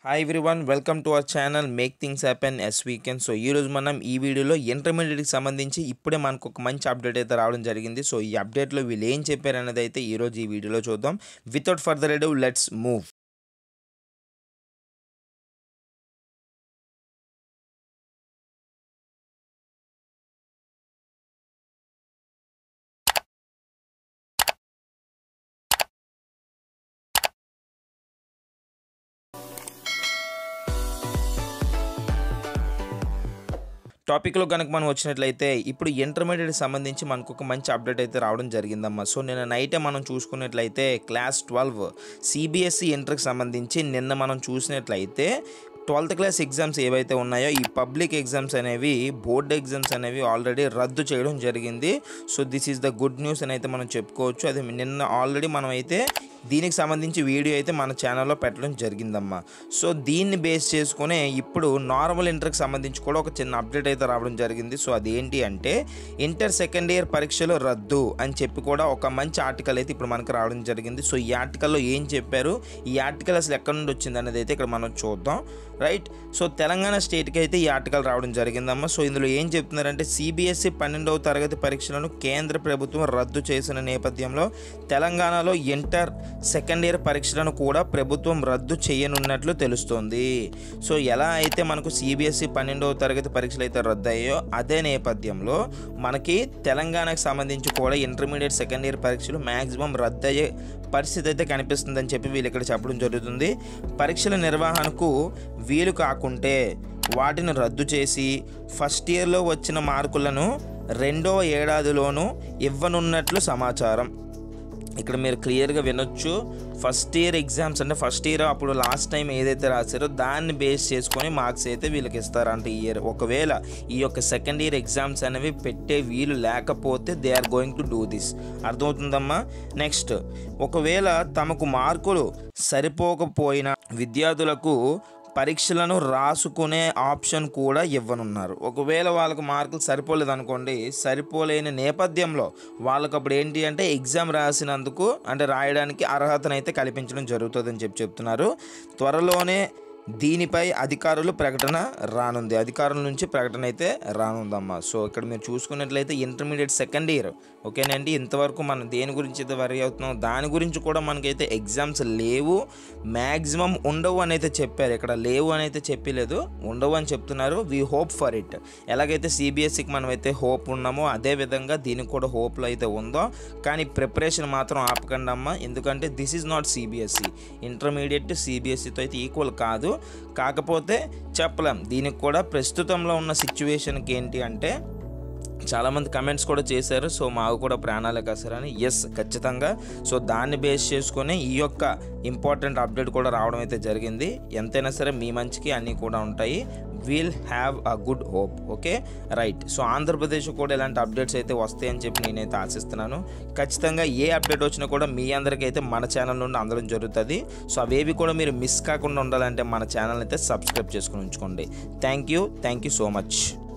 Hi everyone, welcome to our channel make things happen as weekend. So ఈరోజు మనం ఈ వీడియోలో ఇంటర్మీడియట్కి సంబంధించి ఇప్పుడే మనకు ఒక మంచి అప్డేట్ అయితే రావడం జరిగింది. సో ఈ అప్డేట్లో వీళ్ళు ఏం చెప్పారు అనేది అయితే ఈరోజు ఈ వీడియోలో చూద్దాం. Without further ado let's move. టాపిక్లో కనుక మనం వచ్చినట్లయితే ఇప్పుడు ఇంటర్మీడియట్కి సంబంధించి మనకు ఒక మంచి అప్డేట్ అయితే రావడం జరిగిందమ్మా. సో నిన్న నైటే మనం చూసుకున్నట్లయితే క్లాస్ 12 సిబిఎస్ఈ ఇంటర్కి సంబంధించి నిన్న మనం చూసినట్లయితే 12th క్లాస్ ఎగ్జామ్స్ ఏవైతే ఉన్నాయో ఈ పబ్లిక్ ఎగ్జామ్స్ అనేవి బోర్డ్ ఎగ్జామ్స్ అనేవి ఆల్రెడీ రద్దు చేయడం జరిగింది. So this is the good news అని అయితే మనం చెప్పుకోవచ్చు. అది నిన్న ఆల్రెడీ మనం అయితే దీనికి సంబంధించి వీడియో అయితే మన ఛానల్లో పెట్టడం జరిగిందమ్మా. సో దీన్ని బేస్ చేసుకునే ఇప్పుడు నార్మల్ ఇంటర్కి సంబంధించి కూడా ఒక చిన్న అప్డేట్ అయితే రావడం జరిగింది. సో అదేంటి అంటే ఇంటర్ సెకండ్ ఇయర్ పరీక్షలు రద్దు అని చెప్పి కూడా ఒక మంచి ఆర్టికల్ అయితే ఇప్పుడు మనకు రావడం జరిగింది. సో ఈ ఆర్టికల్లో ఏం చెప్పారు, ఈ ఆర్టికల్ అసలు ఎక్కడి నుండి వచ్చింది అనేది అయితే ఇక్కడ మనం చూద్దాం. రైట్. సో తెలంగాణ స్టేట్కి అయితే ఈ ఆర్టికల్ రావడం జరిగిందమ్మా. సో ఇందులో ఏం చెప్తున్నారంటే సిబిఎస్ఈ 12వ తరగతి పరీక్షలను కేంద్ర ప్రభుత్వం రద్దు చేసిన నేపథ్యంలో తెలంగాణలో ఇంటర్ సెకండ్ ఇయర్ పరీక్షలను కూడా ప్రభుత్వం రద్దు చేయనున్నట్లు తెలుస్తోంది. సో ఎలా అయితే మనకు సిబిఎస్ఈ 12వ తరగతి పరీక్షలు అయితే రద్దు అయ్యాయో అదే నేపథ్యంలో మనకి తెలంగాణకు సంబంధించి కూడా ఇంటర్మీడియట్ సెకండ్ ఇయర్ పరీక్షలు మ్యాక్సిమం రద్దు అయ్యే పరిస్థితి అయితే కనిపిస్తుందని చెప్పి వీళ్ళు ఇక్కడ చెప్పడం జరుగుతుంది. పరీక్షల నిర్వహణకు వీలు కాకుంటే వాటిని రద్దు చేసి ఫస్ట్ ఇయర్లో వచ్చిన మార్కులను రెండవ ఏడాదిలోనూ ఇవ్వనున్నట్లు సమాచారం. ఇక్కడ మీరు క్లియర్గా వినొచ్చు. ఫస్ట్ ఇయర్ ఎగ్జామ్స్ అంటే ఫస్ట్ ఇయర్ అప్పుడు లాస్ట్ టైం ఏదైతే రాశారో దాన్ని బేస్ చేసుకొని మార్క్స్ అయితే వీళ్ళకి ఇస్తారంట ఈ ఇయర్. ఒకవేళ ఈ యొక్క సెకండ్ ఇయర్ ఎగ్జామ్స్ అనేవి పెట్టే వీలు లేకపోతే they are going to do this. అర్థమవుతుందమ్మా. నెక్స్ట్, ఒకవేళ తమకు మార్కులు సరిపోకపోయిన విద్యార్థులకు పరీక్షలను రాసుకునే ఆప్షన్ కూడా ఇవ్వనున్నారు. ఒకవేళ వాళ్ళకు మార్కులు సరిపోలేదు అనుకోండి, సరిపోలేని నేపథ్యంలో వాళ్ళకు అప్పుడు ఏంటి అంటే ఎగ్జామ్ రాసినందుకు అంటే రాయడానికి అర్హతనైతే కల్పించడం జరుగుతుందని చెప్తున్నారు. త్వరలోనే దీనిపై అధికారుల నుంచి ప్రకటన అయితే రానుందమ్మా. సో ఇక్కడ మీరు చూసుకున్నట్లయితే ఇంటర్మీడియట్ సెకండ్ ఇయర్ ఓకేనండి. ఇంతవరకు మనం దేని గురించి అయితే వరి అవుతున్నాం దాని గురించి కూడా మనకైతే ఎగ్జామ్స్ లేవు, మ్యాక్సిమం ఉండవు అని అయితే చెప్పారు. ఇక్కడ లేవు అని అయితే చెప్పలేదు, ఉండవు అని చెప్తున్నారు. We hope for it. ఎలాగైతే సిబిఎస్ఈకి మనం అయితే హోప్ ఉన్నామో అదే విధంగా దీనికి కూడా హోప్లో అయితే ఉందో, కానీ ప్రిపరేషన్ మాత్రం ఆపకండి అమ్మా. ఎందుకంటే this is not CBSE. Intermediate సిబిఎస్ఈతో అయితే ఈక్వల్ కాదు. కాకపోతే చెప్పలేం. దీనికి కూడా ప్రస్తుతంలో ఉన్న సిచ్యువేషన్కి ఏంటి అంటే చాలామంది కమెంట్స్ కూడా చేశారు. సో మాకు కూడా ప్రాణాలే కసరని. ఎస్, ఖచ్చితంగా. సో దాన్ని బేస్ చేసుకొని ఈ యొక్క ఇంపార్టెంట్ అప్డేట్ కూడా రావడం అయితే జరిగింది. ఎంతైనా సరే మీ మంచికి అన్నీ కూడా ఉంటాయి. We'll have a good hope. Okay, right. So Andhra Pradesh కూడా ఇలాంటి అప్డేట్స్ అయితే వస్తాయని చెప్పి నేనైతే ఆశిస్తున్నాను. ఖచ్చితంగా ఏ అప్డేట్ వచ్చినా కూడా మీ అందరికీ అయితే మన ఛానల్ నుండి అందడం జరుగుతుంది. సో అవేవి కూడా మీరు మిస్ కాకుండా ఉండాలంటే మన ఛానల్ అయితే సబ్స్క్రైబ్ చేసుకుని ఉంచుకోండి. Thank you so much.